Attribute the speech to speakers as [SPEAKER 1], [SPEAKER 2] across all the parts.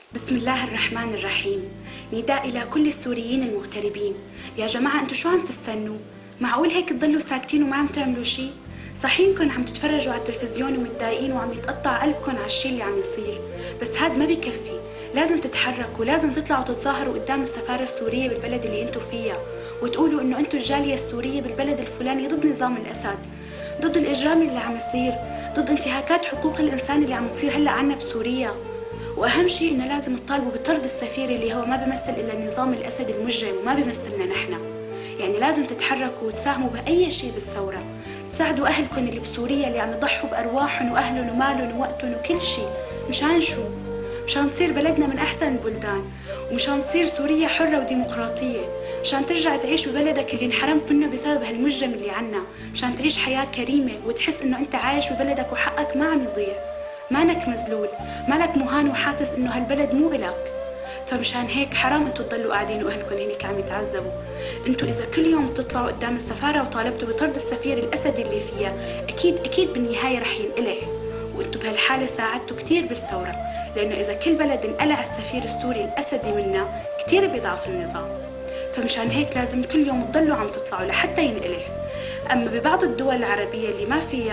[SPEAKER 1] بسم الله الرحمن الرحيم. نداء إلى كل السوريين المغتربين، يا جماعة انتوا شو عم تستنوا؟ معقول هيك تضلوا ساكتين وما عم تعملوا شيء؟ صحيح انكم عم تتفرجوا على التلفزيون ومتضايقين وعم يتقطع قلبكم على الشيء اللي عم يصير، بس هذا ما بكفي، لازم تتحركوا، لازم تطلعوا تتظاهروا قدام السفارة السورية بالبلد اللي انتوا فيها، وتقولوا انه انتوا الجالية السورية بالبلد الفلاني ضد نظام الأسد، ضد الإجرام اللي عم يصير، ضد انتهاكات حقوق الإنسان اللي عم تصير هلا عنا بسوريا. واهم شيء انه لازم تطالبوا بطرد السفير اللي هو ما بيمثل الا النظام الاسدي المجرم وما بيمثلنا نحن. يعني لازم تتحركوا وتساهموا باي شيء بالثوره، تساعدوا اهلكم اللي بسوريا اللي عم يضحوا بارواحهم واهلهم ومالهم ووقتهم وكل شيء. مشان شو؟ مشان تصير بلدنا من احسن البلدان، ومشان تصير سوريا حره وديمقراطيه، مشان ترجع تعيش ببلدك اللي انحرمت منه بسبب هالمجرم اللي عنا، مشان تعيش حياه كريمه وتحس انه انت عايش ببلدك وحقك ما عم يضيع، مانك مذلول، مالك مهان وحاسس انه هالبلد مو إلك. فمشان هيك حرام انتوا تضلوا قاعدين واهلكم هنيك عم يتعذبوا. انتوا اذا كل يوم بتطلعوا قدام السفاره وطالبتوا بطرد السفير الاسدي اللي فيها، اكيد بالنهايه رح ينقلع، وانتوا بهالحاله ساعدتوا كثير بالثوره، لانه اذا كل بلد انقلع السفير السوري الاسدي منا كثير بيضعف النظام. فمشان هيك لازم كل يوم تضلوا عم تطلعوا لحتى ينقلع. اما ببعض الدول العربيه اللي ما فيها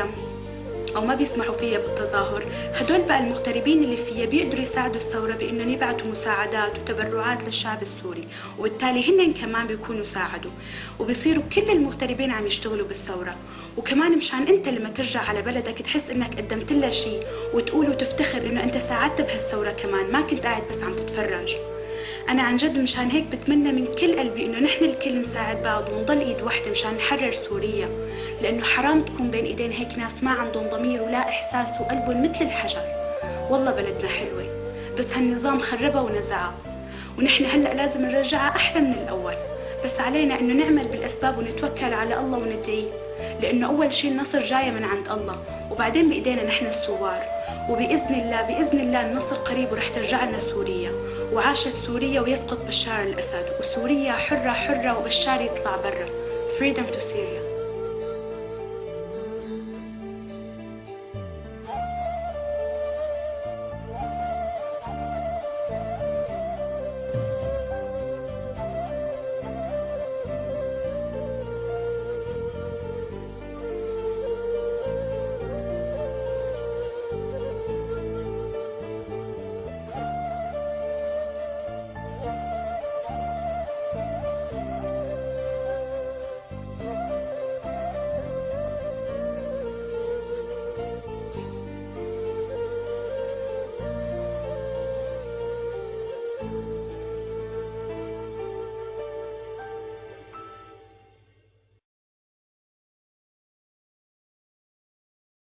[SPEAKER 1] أو ما بيسمحوا فيها بالتظاهر، هدول بقى المغتربين اللي فيها بيقدروا يساعدوا الثورة بإنهم يبعثوا مساعدات وتبرعات للشعب السوري، وبالتالي هن كمان بيكونوا ساعدوا، وبيصيروا كل المغتربين عم يشتغلوا بالثورة. وكمان مشان أنت لما ترجع على بلدك تحس إنك قدمت لها شيء، وتقول وتفتخر إنه أنت ساعدت بهالثورة كمان، ما كنت قاعد بس عم تتفرج. أنا عن جد مشان هيك بتمنى من كل قلبي إنه نحن الكل نساعد بعض ونضل إيد واحدة مشان نحرر سوريا، لأنه حرام تكون بين إيدين هيك ناس ما عندهم ضمير ولا إحساس وقلبهم مثل الحجر. والله بلدنا حلوة، بس هالنظام خربها ونزعها، ونحن هلأ لازم نرجعها أحلى من الأول، بس علينا إنه نعمل بالأسباب ونتوكل على الله وندعي، لأنه أول شيء النصر جاية من عند الله، وبعدين بإيدينا نحن الثوار، وبإذن الله النصر قريب ورح ترجع لنا سوريا، وعاشت سوريا ويسقط بشار الأسد، وسوريا حرة وبشار يطلع برا. Freedom to Syria.